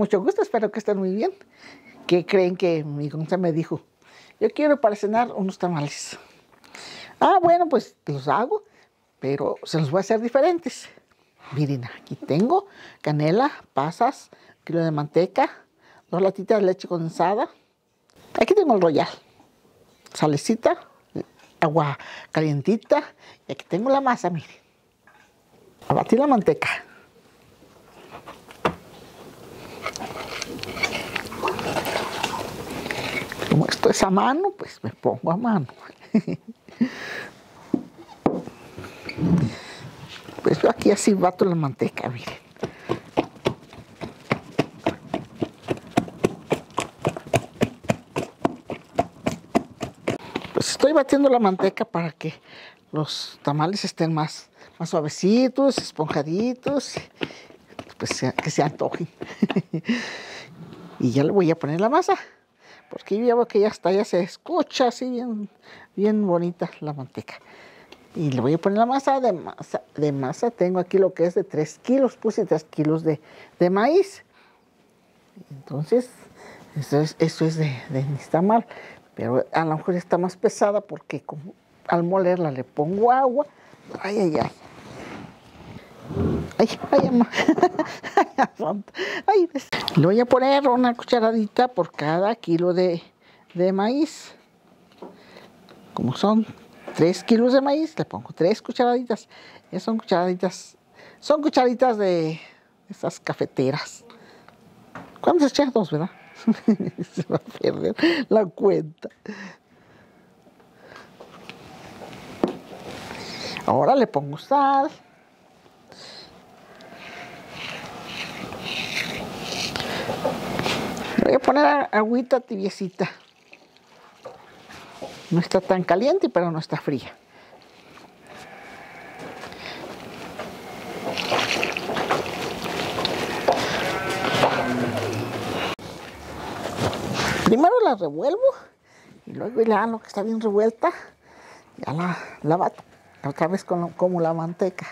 mucho gusto, espero que estén muy bien. ¿Qué creen que mi conta me dijo? Yo quiero para cenar unos tamales. Ah, bueno, pues los hago, pero se los voy a hacer diferentes. Miren, aquí tengo canela, pasas, 1 kilo de manteca, 2 latitas de leche condensada. Aquí tengo el royal, salecita, agua calientita. Y aquí tengo la masa, miren. A batir la manteca. Como esto es a mano, pues me pongo a mano. Pues yo aquí así bato la manteca, miren. Pues estoy batiendo la manteca para que los tamales estén más suavecitos, esponjaditos, pues que se antojen. Y ya le voy a poner la masa, porque yo ya veo que ya se escucha así bien bonita la manteca. Y le voy a poner la masa. De masa tengo aquí lo que es de 3 kilos, puse 3 kilos de maíz. Entonces, eso es de nixtamal, pero a lo mejor está más pesada porque como al molerla le pongo agua. Ay, ay, ay. Ay, ay, mamá. Ay, le voy a poner una cucharadita por cada kilo de maíz. Como son 3 kilos de maíz, le pongo 3 cucharaditas. Son cucharitas de esas cafeteras. ¿Cuántas echas? 2, ¿verdad? Se va a perder la cuenta. Ahora le pongo sal. Le voy a poner agüita tibiecita. No está tan caliente, pero no está fría. Primero la revuelvo y luego ya lo que está bien revuelta, ya la bato otra vez como la manteca.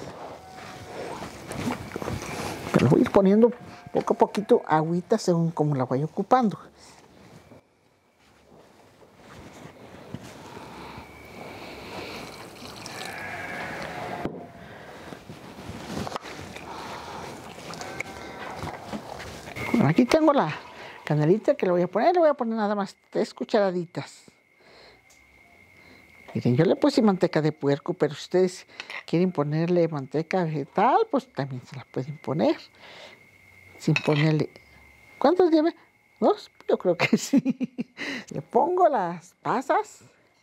Pero voy a ir poniendo poco a poquito agüita según como la vaya ocupando. Bueno, aquí tengo la canelita que le voy a poner nada más 3 cucharaditas. Miren, yo le puse manteca de puerco, pero si ustedes quieren ponerle manteca vegetal, pues también se la pueden poner. Sin ponerle... ¿Cuántos lleve? 2, yo creo que sí. Le pongo las pasas.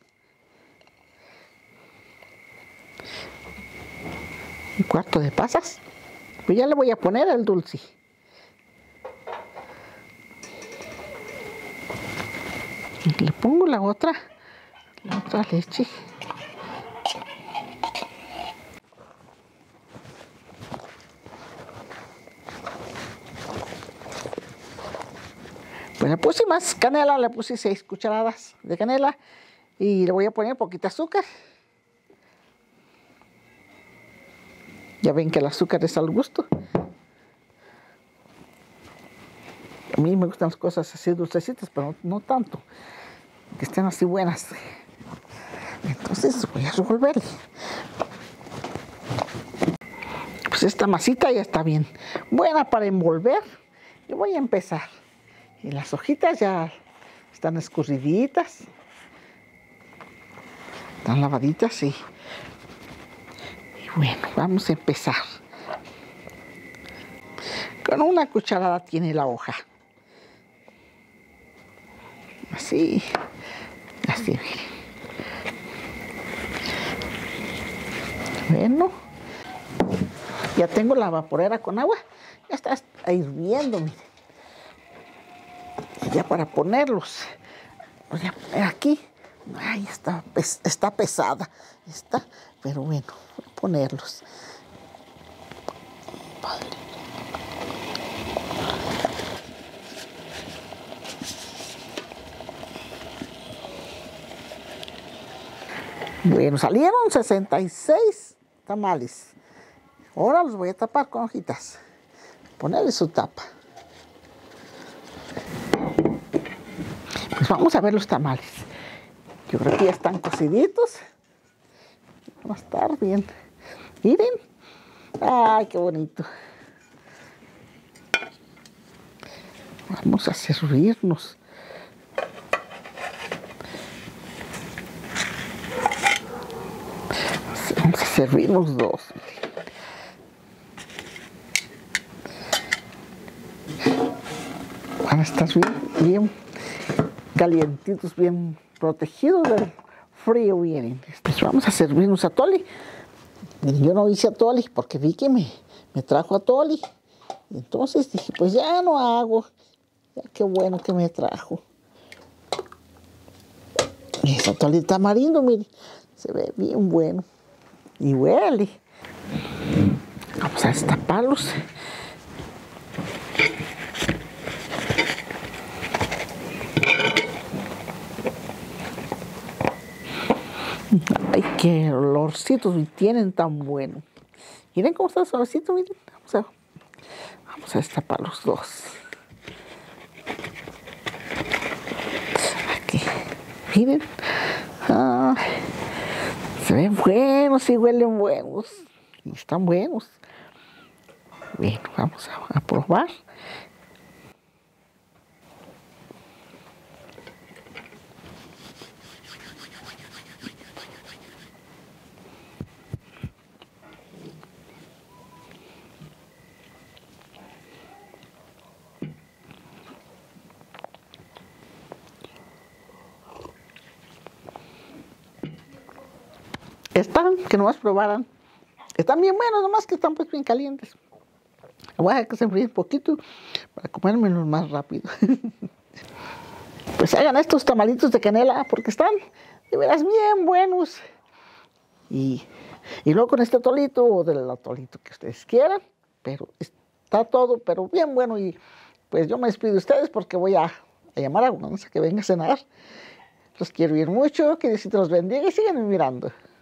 Un cuarto de pasas. Pues ya le voy a poner el dulce. Le pongo la otra leche. Pues le puse más canela, le puse 6 cucharadas de canela y le voy a poner poquita azúcar. Ya ven que el azúcar es al gusto. A mí me gustan las cosas así dulcecitas, pero no tanto, que estén así buenas. Entonces voy a revolverle. Pues esta masita ya está bien buena para envolver. Y voy a empezar. Y las hojitas ya están escurriditas. Están lavaditas y bueno, vamos a empezar. Con una cucharada tiene la hoja. Así, miren. Bueno, ya tengo la vaporera con agua. Ya está hirviendo, miren. Y ya para ponerlos, voy a poner aquí. Ay, está pesada. Pero bueno, voy a ponerlos. Padre. Bueno, salieron 66 tamales. Ahora los voy a tapar con hojitas. Ponerle su tapa. Pues vamos a ver los tamales. Yo creo que ya están cociditos. Van a estar bien. Miren. Ay, qué bonito. Vamos a servirnos. Vamos a servirnos dos. Van a estar bien calientitos, bien protegidos del frío. Vienen. Pues vamos a servirnos atole. Yo no hice atole porque vi que me trajo atole. Entonces dije, pues ya no hago. Ya qué bueno que me trajo. Y ese atole de tamarindo, mire, se ve bien bueno. Y huele. Vamos a destaparlos. Ay, qué olorcitos tienen tan bueno. Miren cómo está suavecito, miren. Vamos a destapar los dos. Aquí, miren. Se ven buenos y huelen buenos. Y están buenos. Bueno, vamos a probar. Están, que nomás probaran. Están bien buenos, nomás que están pues bien calientes. Voy a dejar que se enfríen un poquito para comérmelos más rápido. Pues hagan estos tamalitos de canela porque están de veras bien buenos. Y luego con este atolito o del atolito que ustedes quieran. Pero está todo, pero bien bueno. Y pues yo me despido de ustedes porque voy a llamar a una que venga a cenar. Los quiero ir mucho, que Diosito los bendiga y síganme mirando.